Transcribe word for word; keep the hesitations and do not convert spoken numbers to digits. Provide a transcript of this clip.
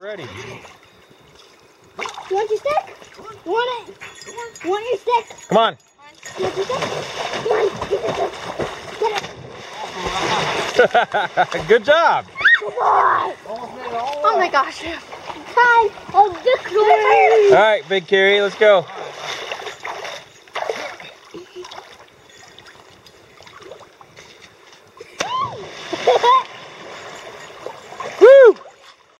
Ready. You want your stick? You want it? You want your stick? Come on. You want your stick? Come on, get your stick. Get it. Good job. Come on. Oh my gosh. Time of victory. All right, Big Kerry, let's go.